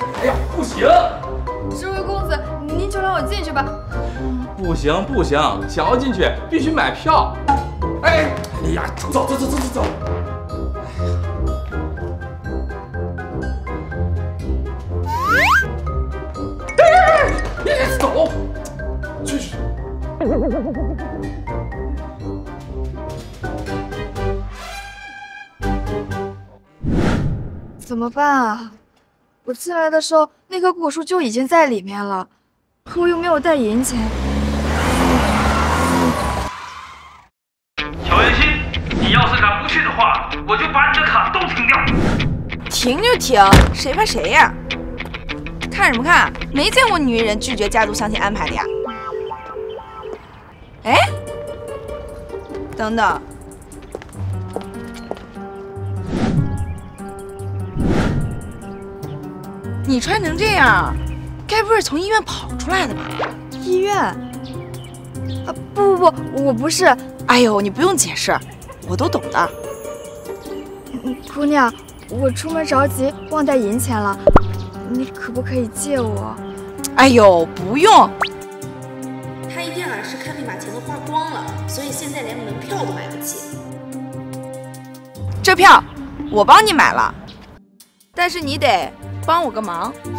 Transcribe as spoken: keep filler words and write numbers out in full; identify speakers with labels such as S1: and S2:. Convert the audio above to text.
S1: 哎呀，不行！
S2: 这位公子，您就让我进去吧。
S1: 不行不行，想要进去必须买票。哎，哎呀，走走走走走走。哎，走，去去。
S2: 怎么办啊？我进来的时候，那棵果树就已经在里面了，可我又没有带银钱。
S3: 乔元新，你要是敢不去的话，我就把你的卡都停掉。
S4: 停就停，谁怕谁呀？看什么看？没见过女人拒绝家族相亲安排的呀。哎，等等。你穿成这样，该不是从医院跑出来的吧？
S2: 医院？啊，不不不，我不是。
S4: 哎呦，你不用解释，我都懂的。
S2: 嗯，姑娘，我出门着急，忘带银钱了，你可不可以借我？
S4: 哎呦，不用。
S5: 他一定啊是看那把钱都花光了，所以现在连门票都买不起。
S4: 这票我帮你买了，但是你得帮我个忙。